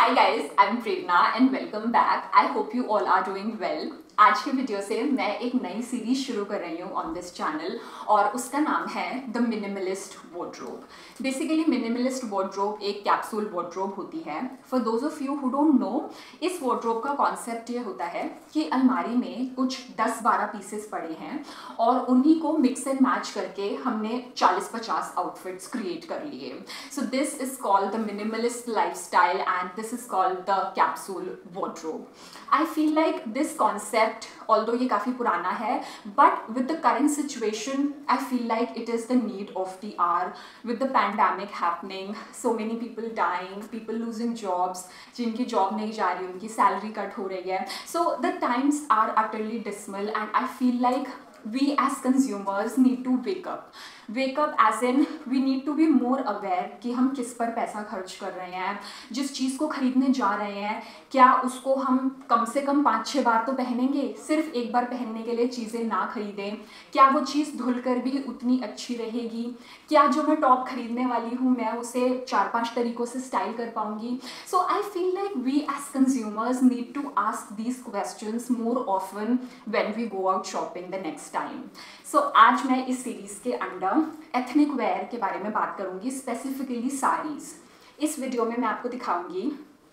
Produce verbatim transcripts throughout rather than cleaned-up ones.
Hi guys, I'm Prerna and welcome back. I hope you all are doing well. आज के video से मैं एक नई सीरीज शुरू कर रही हूँ ऑन दिस चैनल और उसका नाम है the minimalist wardrobe. Basically minimalist wardrobe एक कैप्सूल वार्डरोब होती है। For those of you who don't know, इस वार्डरोब का कॉन्सेप्ट ये होता है कि अलमारी में कुछ दस बारह पीसेस पड़े हैं और उन्हीं को मिक्स एंड मैच करके हमने चालीस पचास आउटफिट्स क्रिएट कर लिए। So this is called the minimalist lifestyle and this is called the capsule wardrobe. I feel like this concept, although ये काफ़ी पुराना है, but with the current situation, I feel like it is the need of the hour. With the pandemic happening, so many people dying, people losing jobs, जिनकी job नहीं जा रही, उनकी salary cut हो रही है. So the times are utterly dismal and I feel like we as consumers need to wake up. Wake up as in we need to be more aware कि हम किस पर पैसा खर्च कर रहे हैं, जिस चीज़ को खरीदने जा रहे हैं क्या उसको हम कम से कम पाँच छः बार तो पहनेंगे, सिर्फ एक बार पहनने के लिए चीज़ें ना खरीदें, क्या वो चीज़ धुल कर भी उतनी अच्छी रहेगी, क्या जो मैं टॉप खरीदने वाली हूँ मैं उसे चार पांच तरीक़ों से स्टाइल कर पाऊँगी. So I feel like we as consumers need to ask these questions more often when we go out shopping the next time. So आज मैं इस सीरीज़ के अंडर एथनिक वेयर के बारे में बात करूंगी, स्पेसिफिकली साड़ीज़. इस वीडियो में मैं आपको दिखाऊंगी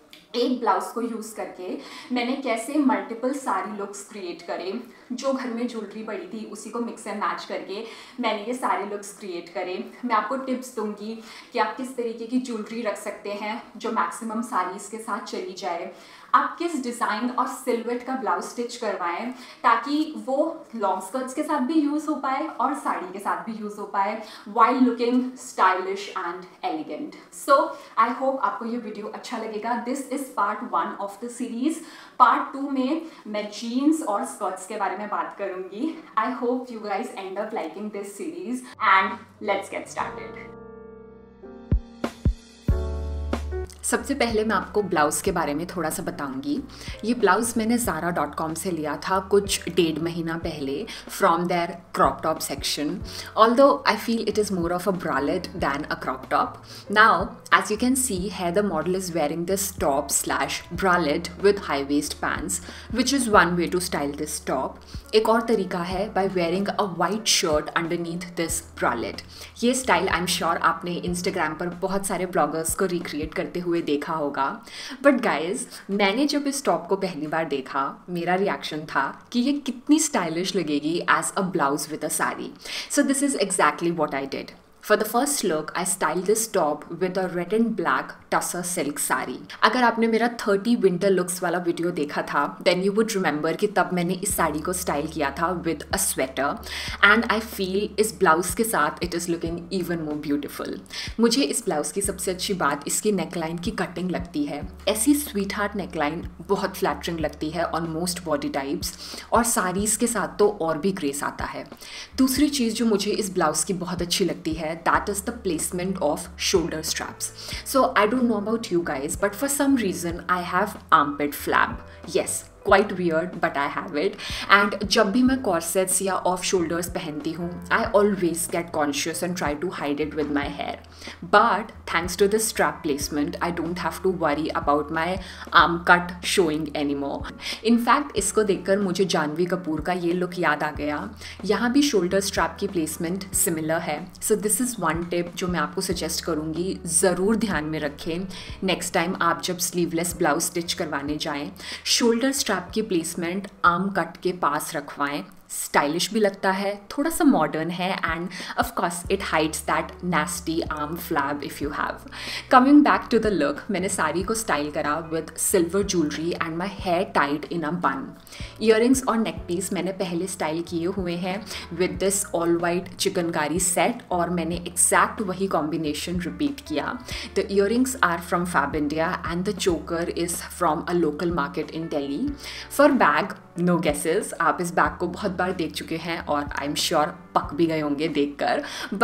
एक ब्लाउज को यूज़ करके मैंने कैसे मल्टीपल सारी लुक्स क्रिएट करे. जो घर में ज्वेलरी पड़ी थी उसी को मिक्स एंड मैच करके मैंने ये सारे लुक्स क्रिएट करे. मैं आपको टिप्स दूंगी कि आप किस तरीके की ज्वेलरी रख सकते हैं जो मैक्सिमम साड़ीज़ के साथ चली जाए, आप किस डिज़ाइन और सिल्वेट का ब्लाउज स्टिच करवाएं ताकि वो लॉन्ग स्कर्ट्स के साथ भी यूज़ हो पाए और साड़ी के साथ भी यूज़ हो पाए while looking stylish and elegant. So I hope आपको ये वीडियो अच्छा लगेगा. This is part one of the series. Part two में मैं जीन्स और स्कर्ट्स के बारे में बात करूँगी. I hope you guys end up liking this series and let's get started. सबसे पहले मैं आपको ब्लाउज़ के बारे में थोड़ा सा बताऊंगी. ये ब्लाउज़ मैंने ज़ारा डॉट कॉम से लिया था कुछ डेढ़ महीना पहले from their crop top section. Although I feel it is more of a bralette than a crop top. Now as you can see here the model is wearing this top slash bralette with high waist pants, which is one way to style this top. एक और तरीका है by wearing a white shirt underneath this bralette. ये style I am sure आपने Instagram पर बहुत सारे bloggers को रिक्रिएट करते हुए देखा होगा. बट गाइज मैंने जब इस टॉप को पहली बार देखा मेरा रिएक्शन था कि ये कितनी स्टाइलिश लगेगी as a blouse with a sari. So this is exactly what I did. For the first look, I styled this top with a red and black tussar silk saree. अगर आपने मेरा थर्टी winter looks वाला video देखा था then you would remember कि तब मैंने इस साड़ी को स्टाइल किया था with a sweater and I feel इस ब्लाउज़ के साथ it is looking even more beautiful. मुझे इस ब्लाउज़ की सबसे अच्छी बात इसकी नेकलाइन की कटिंग लगती है. ऐसी स्वीट हार्ट नेकलाइन बहुत फ्लैटरिंग लगती है ऑन मोस्ट बॉडी टाइप्स और साड़ीज़ के साथ तो और भी ग्रेस आता है. दूसरी चीज़ जो मुझे इस ब्लाउज़ की बहुत अच्छी लगती है that is the placement of shoulder straps. So I don't know about you guys, but for some reason I have armpit flab. Yes, quite weird but I have it. And जब भी मैं corsets या off shoulders पहनती हूँ I always get conscious and try to hide it with my hair. But thanks to this strap placement I don't have to worry about my arm cut showing anymore. In fact इसको देखकर मुझे जानवी कपूर का ये look याद आ गया. यहाँ भी shoulder strap की placement similar है. So this is one tip जो मैं आपको suggest करूँगी, ज़रूर ध्यान में रखें next time आप जब sleeveless blouse stitch करवाने जाएं. Shoulder strap की प्लेसमेंट आर्म कट के पास रखवाएं. स्टाइलिश भी लगता है, थोड़ा सा मॉडर्न है and of course it hides that nasty arm flab if you have. Coming back to the look, मैंने साड़ी को स्टाइल करा with silver jewellery and my hair tied in a bun. Earrings और नेक पीस मैंने पहले style किए हुए हैं with this all white chikankari set और मैंने एग्जैक्ट वही कॉम्बिनेशन रिपीट किया. The earrings are from Fabindia and the choker is from a local market in Delhi. For bag no guesses, आप इस बैग को बहुत बार देख चुके हैं और आई एम श्योर पक भी गए होंगे देखकर. But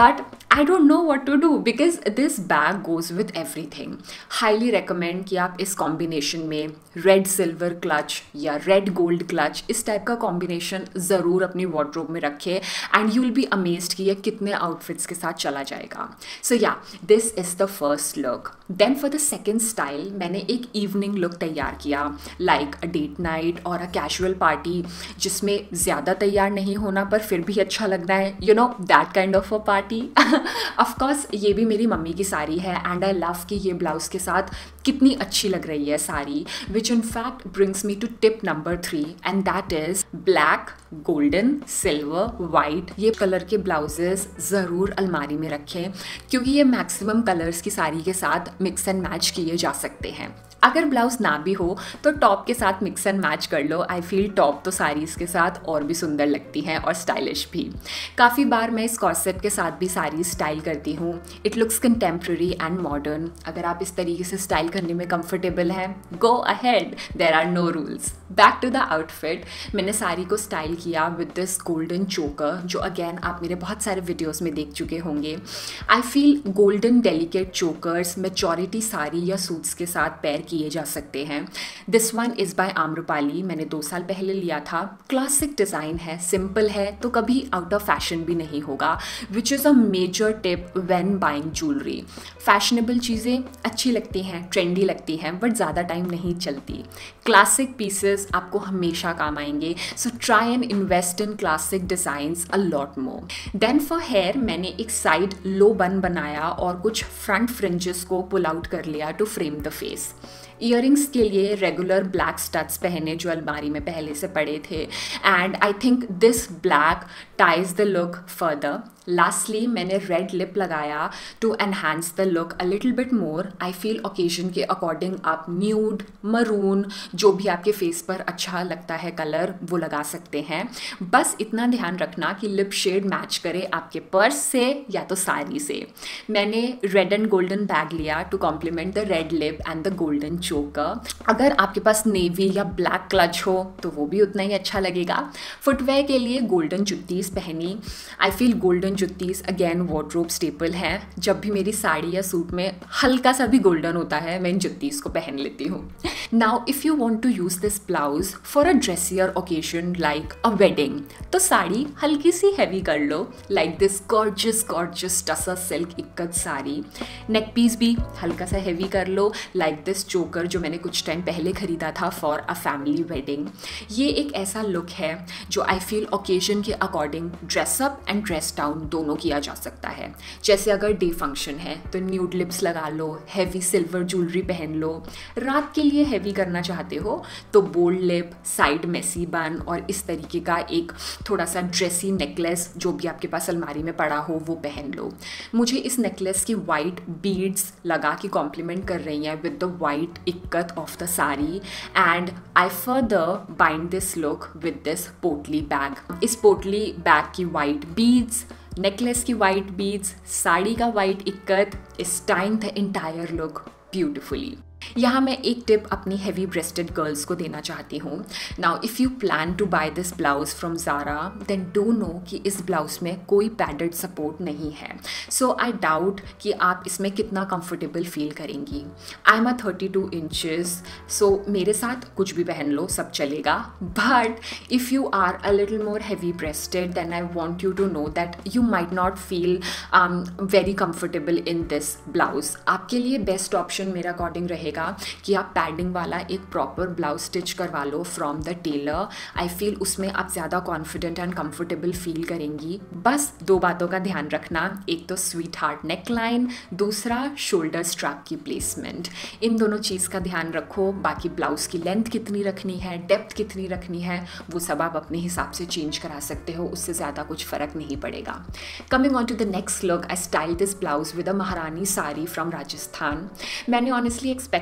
I don't know what to do because this bag goes with everything. Highly recommend कि आप इस कॉम्बिनेशन में रेड सिल्वर क्लच या रेड गोल्ड क्लच इस टाइप का कॉम्बिनेशन ज़रूर अपनी वार्डरोब में रखें and you will be amazed कि ये कितने आउटफिट्स के साथ चला जाएगा. So yeah this is the first look. Then for the second style मैंने एक इवनिंग लुक तैयार किया, लाइक अ डेट नाइट और अ कैजुअल पार्टी जिसमें ज़्यादा तैयार नहीं होना पर फिर भी अच्छा लगना है, you know that kind of a party. Of course ये भी मेरी मम्मी की साड़ी है एंड आई लव कि ये ब्लाउज़ के साथ कितनी अच्छी लग रही है sari, which in fact brings me to tip number three and that is black, golden, silver, white. ये कलर के ब्लाउजेस ज़रूर अलमारी में रखें क्योंकि ये मैक्सिमम कलर्स की साड़ी के साथ मिक्स एंड मैच किए जा सकते हैं. अगर ब्लाउज़ ना भी हो तो टॉप के साथ मिक्स एंड मैच कर लो. आई फील टॉप तो साड़ीज़ के साथ और भी सुंदर लगती हैं और स्टाइलिश भी. काफ़ी बार मैं इस कॉर्सेट के साथ भी साड़ी स्टाइल करती हूँ. It looks contemporary and modern. अगर आप इस तरीके से स्टाइल करने में कंफर्टेबल हैं, go ahead, there are no rules. Back to the outfit. मैंने साड़ी को स्टाइल किया विद दिस गोल्डन चोकर जो अगेन आप मेरे बहुत सारे वीडियोज़ में देख चुके होंगे. I feel golden delicate chokers majority sari या सूट्स के साथ पेयर किए जा सकते हैं. This one is by Amrapali. मैंने दो साल पहले लिया था. क्लासिक डिज़ाइन है, सिंपल है तो कभी आउट ऑफ फैशन भी नहीं होगा, which is a major tip when buying jewellery. Fashionable चीज़ें अच्छी लगती हैं, ट्रेंडी लगती हैं बट ज़्यादा टाइम नहीं चलती. क्लासिक पीसेस आपको हमेशा काम आएंगे. So try and invest in classic designs a lot more. Then for hair मैंने एक साइड लो बन बनाया और कुछ फ्रंट फ्रिंजेस को पुल आउट कर लिया to frame the face. Earrings के लिए रेगुलर ब्लैक स्टड्स पहने जो अलमारी में पहले से पड़े थे and I think this black ties the look further. Lastly मैंने रेड लिप लगाया to enhance the look a little bit more. I feel occasion के अकॉर्डिंग आप न्यूड, मरून, जो भी आपके फेस पर अच्छा लगता है कलर वो लगा सकते हैं. बस इतना ध्यान रखना कि लिप शेड मैच करे आपके पर्स से या तो साड़ी से. मैंने रेड एंड गोल्डन बैग लिया to complement the red lip and the golden choker. अगर आपके पास नेवी या ब्लैक क्लच हो तो वो भी उतना ही अच्छा लगेगा. फुटवेयर के लिए गोल्डन जुत्तीस पहनी. I feel golden juttis again wardrobe staple है. जब भी मेरी साड़ी या सूट में हल्का सा भी गोल्डन होता है मैं इन जुत्तीस को पहन लेती हूँ. Now if you want to use this blouse for a dressier occasion like a wedding तो साड़ी हल्की सी हैवी कर लो, like this gorgeous gorgeous tussar silk ikat sari. Neck piece भी हल्का सा हैवी कर लो, लाइक दिस चोकर जो मैंने कुछ टाइम पहले ख़रीदा था फॉर अ फैमिली वेडिंग. ये एक ऐसा लुक है जो आई फील ओकेजन के according dress up and dress down दोनों किया जा सकता है. जैसे अगर डे फंक्शन है तो न्यूड लिप्स लगा लो, हैवी सिल्वर ज्वेलरी पहन लो. रात के लिए हैवी करना चाहते हो तो बोल्ड लिप, साइड मेसी बन और इस तरीके का एक थोड़ा सा ड्रेसी नेकलेस जो भी आपके पास अलमारी में पड़ा हो वो पहन लो. मुझे इस नेकलेस की वाइट बीड्स लगा के कॉम्प्लीमेंट कर रही हैं with the white ikat of the sari and I further bind this look with this potli bag. इस पोटली बैग की वाइट बीड्स, नेकलेस की वाइट बीड्स, साड़ी का white ikat is time the entire look beautifully. यहाँ मैं एक टिप अपनी हैवी ब्रेस्टेड गर्ल्स को देना चाहती हूँ. Now if you plan to buy this blouse from Zara then do know कि इस ब्लाउज में कोई पैडेड सपोर्ट नहीं है. सो आई डाउट कि आप इसमें कितना कंफर्टेबल फील करेंगी. I am a thirty two inches so मेरे साथ कुछ भी पहन लो सब चलेगा. But if you are a little more heavy breasted then I want you to know that you might not feel very comfortable in this blouse. आपके लिए बेस्ट ऑप्शन मेरा अकॉर्डिंग रहेगा कि आप पैडिंग वाला एक प्रॉपर ब्लाउज स्टिच करवा लो from the tailor. I feel उसमें आप ज़्यादा कॉन्फिडेंट एंड कंफर्टेबल फील करेंगी. बस दो बातों का ध्यान रखना, एक तो स्वीट हार्ट नेक लाइन, दूसरा शोल्डर स्ट्रैप की प्लेसमेंट. इन दोनों चीज़ का ध्यान रखो. बाकी ब्लाउज की लेंथ कितनी रखनी है, डेप्थ कितनी रखनी है वो सब आप अपने हिसाब से चेंज करा सकते हो, उससे ज़्यादा कुछ फ़र्क नहीं पड़ेगा. Coming on to the next look, I style this blouse with a Maharani sari from Rajasthan. मैंने ऑनेस्टली एक्सपेक्ट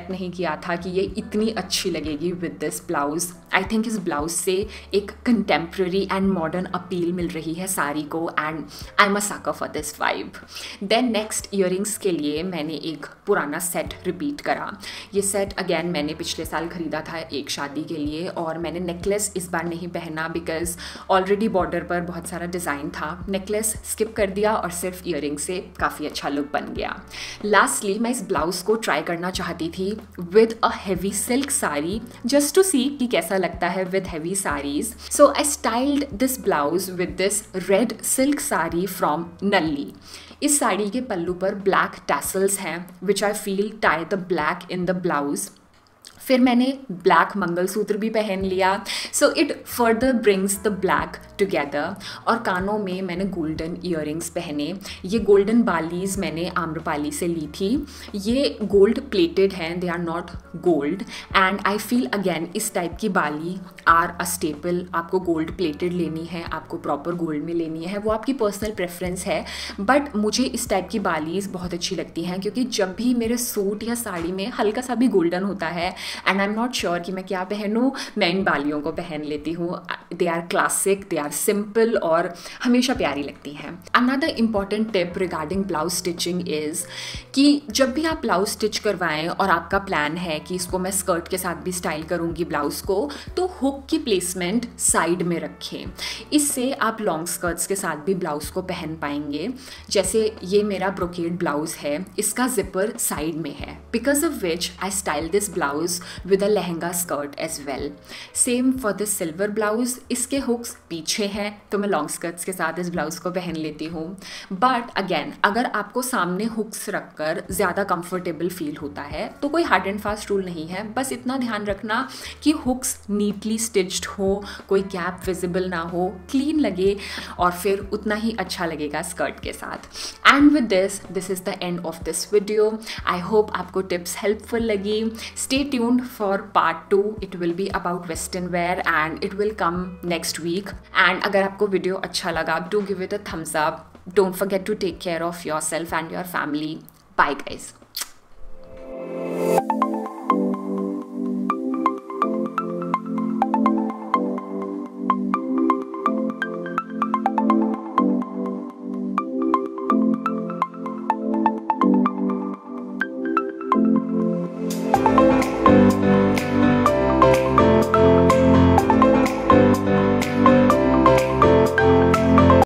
एक्सपेक्ट नहीं किया था कि ये इतनी अच्छी लगेगी with this blouse. I think इस ब्लाउज से एक कंटेम्प्रेरी एंड मॉडर्न अपील मिल रही है साड़ी को, and I am a sucker for this vibe. Then next earrings के लिए मैंने एक पुराना सेट रिपीट करा। ये सेट अगेन मैंने पिछले साल ख़रीदा था एक शादी के लिए, और मैंने नेकलेस इस बार नहीं पहना बिकॉज ऑलरेडी बॉर्डर पर बहुत सारा डिज़ाइन था। नेकलेस स्किप कर दिया और सिर्फ ईयरिंग से काफ़ी अच्छा लुक बन गया। लास्टली मैं इस ब्लाउज़ को ट्राई करना चाहती थी with a heavy silk sari, just to see कि कैसा लगता है with heavy saris. So I styled this blouse with this red silk sari from Nalli. इस साड़ी के पल्लू पर ब्लैक टैसल्स हैं which I feel tie the black in the blouse. फिर मैंने ब्लैक मंगलसूत्र भी पहन लिया, so it further brings the black together. और कानों में मैंने गोल्डन ईयरिंग्स पहने। ये गोल्डन बालीज मैंने आम्रपाली से ली थी। ये गोल्ड प्लेटेड हैं, they are not gold, and I feel again इस टाइप की बाली आर अ स्टेपल। आपको गोल्ड प्लेटेड लेनी है, आपको प्रॉपर गोल्ड में लेनी है, वो आपकी पर्सनल प्रेफरेंस है, बट मुझे इस टाइप की बालीज बहुत अच्छी लगती हैं क्योंकि जब भी मेरे सूट या साड़ी में हल्का सा भी गोल्डन होता है and I am not sure कि मैं क्या पहनूँ, मैं इन बालियों को पहन लेती हूँ। They are classic, they are simple और हमेशा प्यारी लगती हैं। Another important tip regarding blouse stitching is कि जब भी आप ब्लाउज स्टिच करवाएं और आपका प्लान है कि इसको मैं स्कर्ट के साथ भी स्टाइल करूँगी ब्लाउज़ को, तो हुक की प्लेसमेंट साइड में रखें। इससे आप लॉन्ग स्कर्ट्स के साथ भी ब्लाउज़ को पहन पाएंगे। जैसे ये मेरा ब्रोकेड ब्लाउज़ है, इसका जिपर साइड में है, because of which I style this blouse with a lehenga skirt as well. Same for this silver blouse, इसके हुक्स पीछे हैं तो मैं लॉन्ग स्कर्ट्स के साथ इस ब्लाउज को पहन लेती हूँ। बट अगेन अगर आपको सामने हुक्स रखकर ज़्यादा कंफर्टेबल फील होता है तो कोई हार्ड एंड फास्ट रूल नहीं है, बस इतना ध्यान रखना कि हुक्स नीटली स्टिच्ड हो, कोई गैप विजिबल ना हो, क्लीन लगे, और फिर उतना ही अच्छा लगेगा स्कर्ट के साथ। And with this this is the end of this video. I hope आपको टिप्स हेल्पफुल लगी। Stay tuned for part two. It will be about western wear and it will come next week. And अगर आपको video अच्छा लगा, do give it a thumbs up. Don't forget to take care of yourself and your family. Bye guys.